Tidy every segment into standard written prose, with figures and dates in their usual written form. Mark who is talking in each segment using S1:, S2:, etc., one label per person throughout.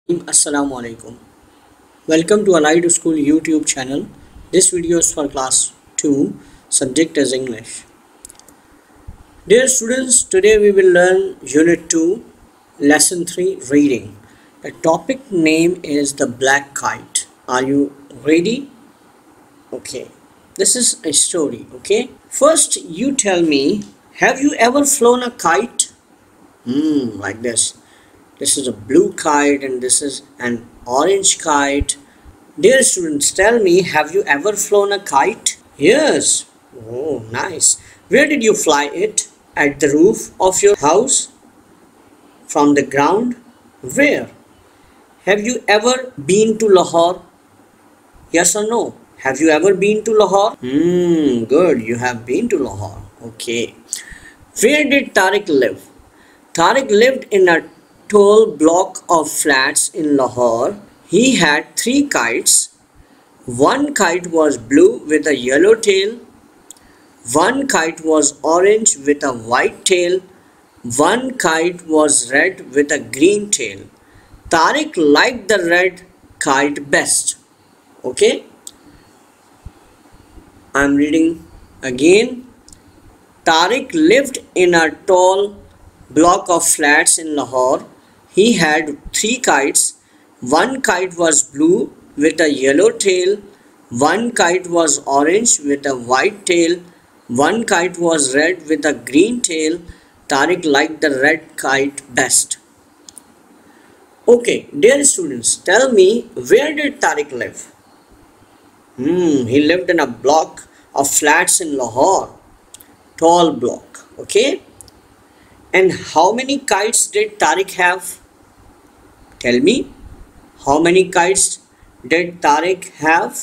S1: Assalamu alaikum. Welcome to Allied School YouTube channel. This video is for class 2, subject is English. Dear students, today we will learn Unit 2, Lesson 3, Reading. The topic name is The Black Kite. Are you ready? Okay. This is a story, okay? First, you tell me, have you ever flown a kite? Like this. This is a blue kite and this is an orange kite. Dear students, tell me, have you ever flown a kite? Yes. Oh, nice. Where did you fly it? At the roof of your house? From the ground? Where? Have you ever been to Lahore? Yes or no? Have you ever been to Lahore? Good. You have been to Lahore. Okay. Where did Tariq live? Tariq lived in a tall block of flats in Lahore. He had 3 kites. One kite was blue with a yellow tail. One kite was orange with a white tail. One kite was red with a green tail. Tariq liked the red kite best. Okay? I'm reading again. Tariq lived in a tall block of flats in Lahore. He had 3 kites. One kite was blue with a yellow tail. One kite was orange with a white tail. One kite was red with a green tail. Tariq liked the red kite best. Okay, dear students, tell me, where did Tariq live? He lived in a block of flats in Lahore. Tall block, okay? And how many kites did Tariq have? Tell me, how many kites did Tariq have?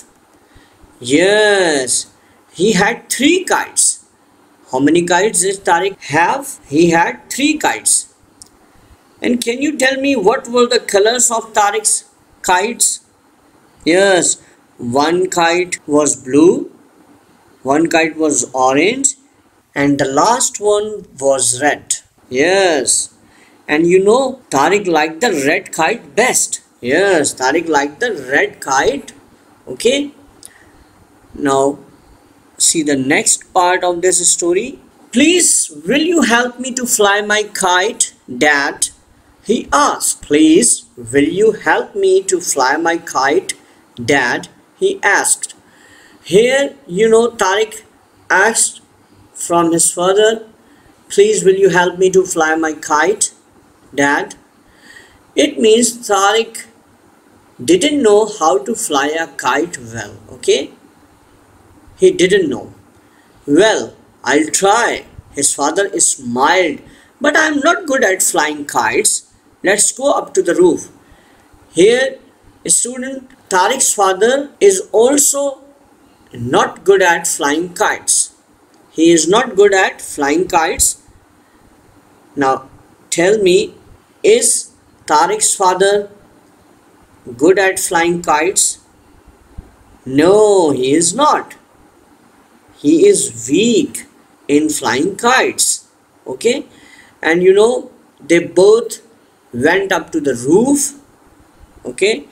S1: Yes, he had 3 kites. How many kites did Tariq have? He had 3 kites. And can you tell me what were the colors of Tariq's kites? Yes, one kite was blue, one kite was orange, and the last one was red. Yes. And you know, Tariq liked the red kite best. Yes, Tariq liked the red kite. Okay. Now, see the next part of this story. Please, will you help me to fly my kite, Dad? He asked. Please, will you help me to fly my kite, Dad? He asked. Here, you know, Tariq asked from his father, please, will you help me to fly my kite, Dad? It means Tariq didn't know how to fly a kite well, okay? He didn't know. Well, I'll try. His father smiled, but I'm not good at flying kites. Let's go up to the roof. Here, student, Tariq's father is also not good at flying kites. He is not good at flying kites. Now, tell me, is Tariq's father good at flying kites? No, he is not. He is weak in flying kites. Okay? And you know, they both went up to the roof. Okay?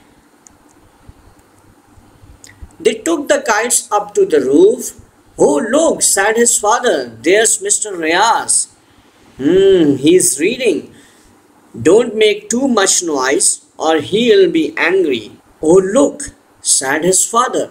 S1: They took the kites up to the roof. Oh, look, said his father. There's Mr. Riaz. He's reading. Don't make too much noise or he'll be angry. Oh, look, said his father.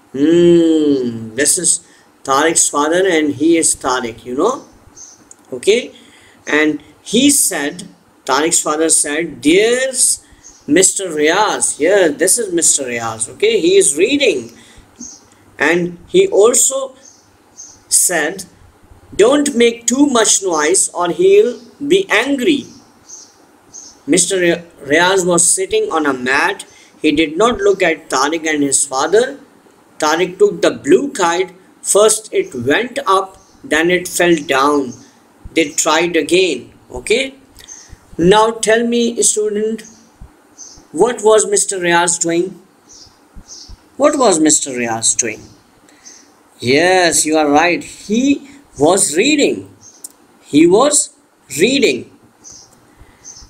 S1: This is Tariq's father and he is Tariq, you know. Okay. And he said, Tariq's father said, there's Mr. Riaz. Yeah, this is Mr. Riaz. Okay. He is reading. And he also said, don't make too much noise or he'll be angry. Mr. Riaz was sitting on a mat. He did not look at Tariq and his father. Tariq took the blue kite. First it went up, then it fell down. They tried again. Okay. Now tell me, student, what was Mr. Riaz doing? What was Mr. Riaz doing? Yes, you are right. He was reading. He was reading.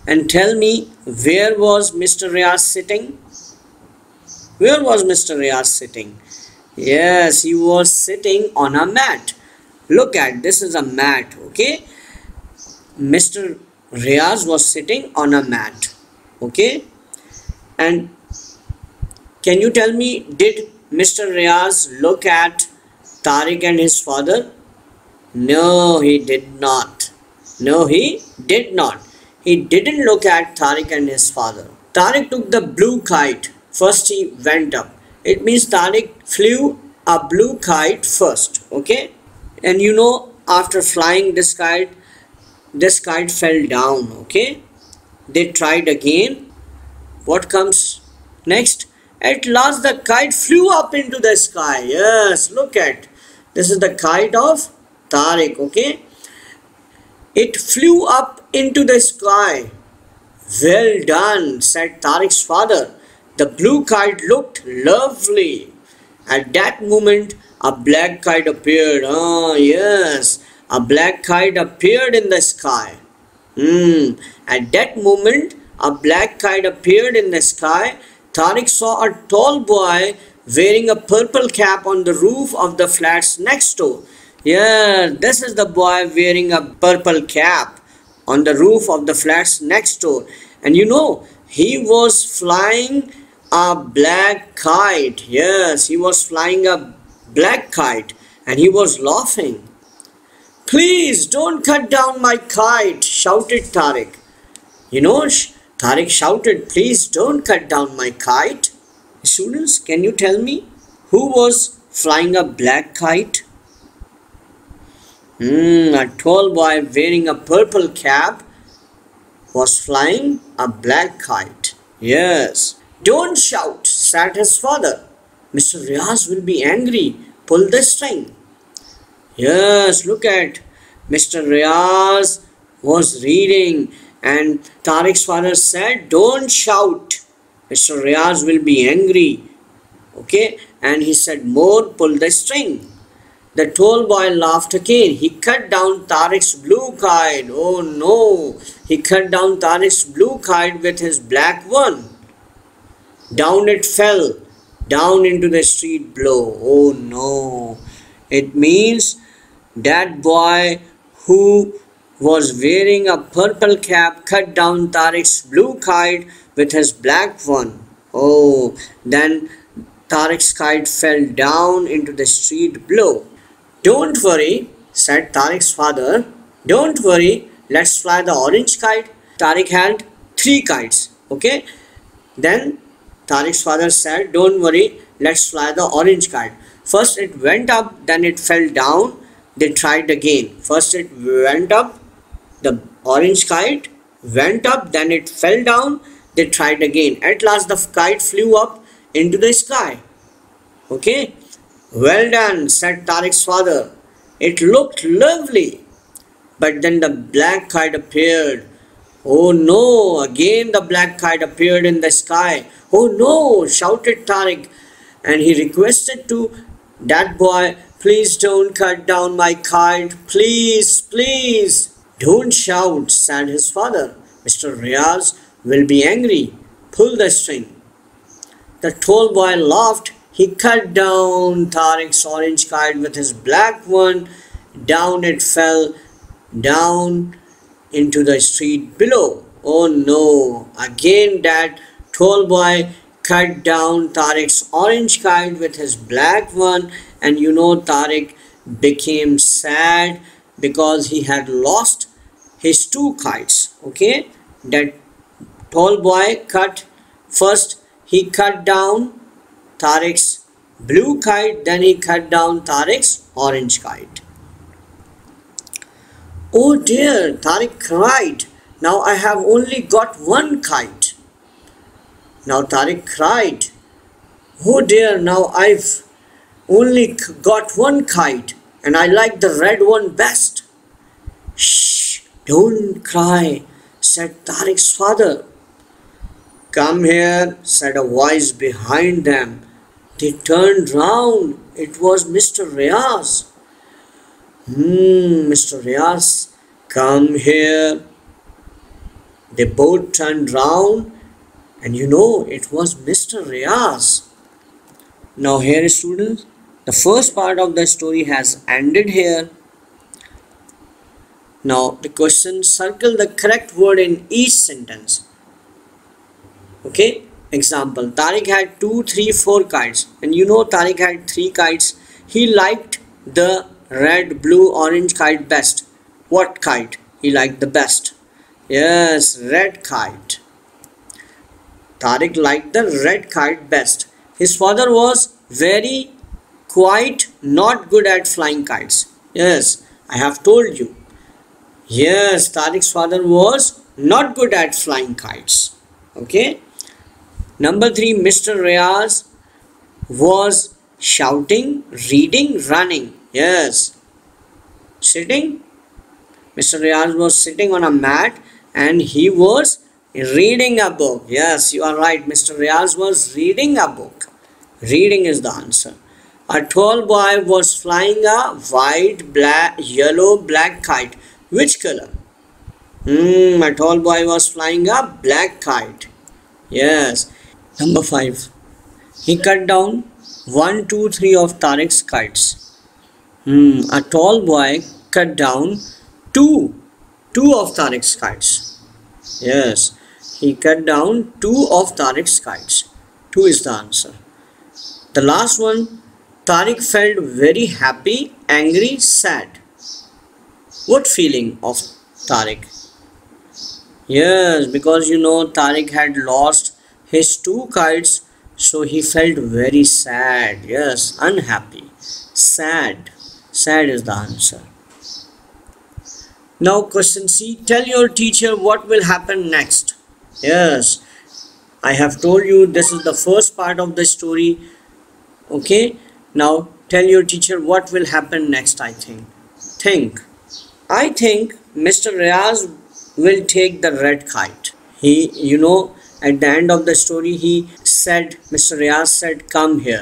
S1: And tell me, where was Mr. Riaz sitting? Where was Mr. Riaz sitting? Yes, he was sitting on a mat. Look at this is a mat, okay? Mr. Riaz was sitting on a mat, okay? And can you tell me, did Mr. Riaz look at Tariq and his father? No, he did not. No, he did not. He didn't look at Tariq and his father. Tariq took the blue kite. First he went up. It means Tariq flew a blue kite first. Okay. And you know, after flying this kite fell down. Okay. They tried again. What comes next? At last the kite flew up into the sky. Yes, look at. This is the kite of Tariq. Okay. It flew up into the sky. Well done, said Tariq's father. The blue kite looked lovely. At that moment, a black kite appeared. Ah, yes, a black kite appeared in the sky. At that moment, a black kite appeared in the sky. Tariq saw a tall boy wearing a purple cap on the roof of the flats next door. Yeah, this is the boy wearing a purple cap on the roof of the flats next door. And you know, he was flying a black kite. Yes, he was flying a black kite and he was laughing. Please don't cut down my kite, shouted Tariq. You know, Tariq shouted, please don't cut down my kite. Students, can you tell me who was flying a black kite? A tall boy wearing a purple cap was flying a black kite. Yes. Don't shout, said his father. Mr. Riaz will be angry. Pull the string. Yes, look at Mr. Riaz was reading and Tariq's father said, don't shout. Mr. Riaz will be angry. Okay, and he said, more, pull the string. The tall boy laughed again. He cut down Tariq's blue kite. Oh no! He cut down Tariq's blue kite with his black one. Down it fell, down into the street below. Oh no! It means that boy who was wearing a purple cap cut down Tariq's blue kite with his black one. Oh, then Tariq's kite fell down into the street below. Don't worry, said Tariq's father. Don't worry, let's fly the orange kite. Tariq had 3 kites. Okay. Then Tariq's father said, don't worry, let's fly the orange kite. First it went up, then it fell down. They tried again. First it went up, the orange kite went up, then it fell down. They tried again. At last the kite flew up into the sky. Okay. Well done, said Tariq's father. It looked lovely. But then the black kite appeared. Oh no, again the black kite appeared in the sky. Oh no, shouted Tariq. And he requested to that boy, please don't cut down my kite. Please, please. Don't shout, said his father. Mr. Riaz will be angry. Pull the string. The tall boy laughed. He cut down Tariq's orange kite with his black one. Down it fell, down into the street below. Oh no! Again that tall boy cut down Tariq's orange kite with his black one. And you know, Tariq became sad because he had lost his 2 kites. Okay? That tall boy he cut down Tariq's blue kite, then he cut down Tariq's orange kite. Oh dear, Tariq cried. Now I have only got 1 kite. Now Tariq cried. Oh dear, now I've only got 1 kite and I like the red one best. Shh, don't cry, said Tariq's father. Come here, said a voice behind them. They turned round. It was Mr. Riaz. Mr. Riaz, come here. They both turned round, and it was Mr. Riaz. Now here, students, the first part of the story has ended here. Now the question, circle the correct word in each sentence. Okay, example, Tariq had 2, 3, 4 kites, and Tariq had 3 kites. He liked the red, blue, orange kite best. What kite he liked the best? Yes, red kite. Tariq liked the red kite best. His father was very quite not good at flying kites. Yes, I have told you. Yes, Tariq's father was not good at flying kites. Okay. Number 3, Mr. Riaz was shouting, reading, running. Yes. Sitting. Mr. Riaz was sitting on a mat and he was reading a book. Yes, you are right. Mr. Riaz was reading a book. Reading is the answer. A tall boy was flying a white, black, yellow, black kite. Which color? A tall boy was flying a black kite. Yes. Number 5. He cut down 1, 2, 3 of Tariq's kites. A tall boy cut down two of Tariq's kites. Yes. He cut down 2 of Tariq's kites. 2 is the answer. The last one, Tariq felt very happy, angry, sad. What feeling of Tariq? Yes, because Tariq had lost his 2 kites, so he felt very sad. Yes, unhappy. Sad. Sad is the answer. Now question C. Tell your teacher what will happen next. Yes, I have told you this is the first part of the story. Okay, now tell your teacher what will happen next. I think Mr. Riaz will take the red kite. He, at the end of the story, Mr. Riaz said, come here.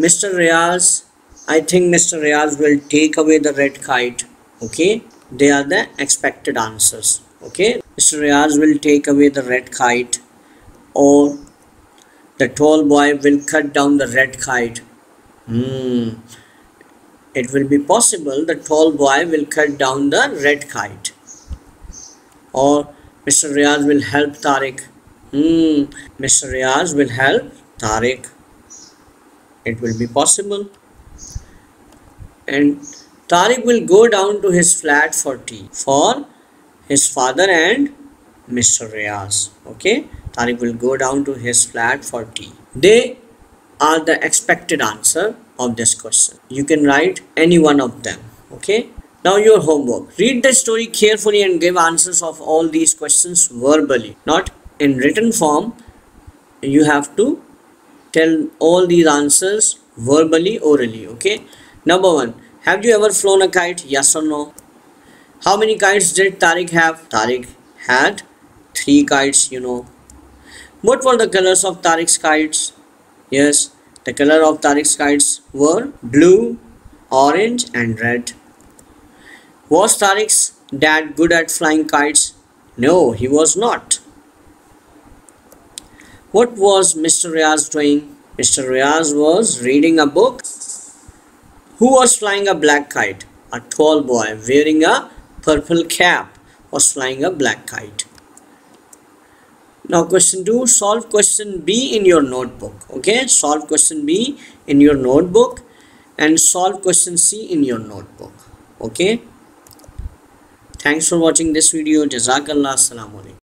S1: I think Mr. Riaz will take away the red kite. Okay, they are the expected answers. Okay, Mr. Riaz will take away the red kite, or the tall boy will cut down the red kite. It will be possible the tall boy will cut down the red kite, or Mr. Riaz will help Tariq. Mr. Riaz will help Tariq. It will be possible. And Tariq will go down to his flat for tea for his father and Mr. Riaz. Okay, Tariq will go down to his flat for tea. They are the expected answer of this question. You can write any one of them. Okay. Now your homework. Read the story carefully and give answers of all these questions verbally, not in written form. You have to tell all these answers verbally, orally. Okay. Number 1. Have you ever flown a kite? Yes or no? How many kites did Tariq have? Tariq had 3 kites, What were the colors of Tariq's kites? Yes, the color of Tariq's kites were blue, orange and red. Was Tariq's dad good at flying kites? No, he was not. What was Mr. Riaz doing? Mr. Riaz was reading a book. Who was flying a black kite? A tall boy wearing a purple cap was flying a black kite. Now question 2, solve question B in your notebook. Okay, solve question B in your notebook and solve question C in your notebook. Okay. Thanks for watching this video. Jazakallah. Assalamu alaikum.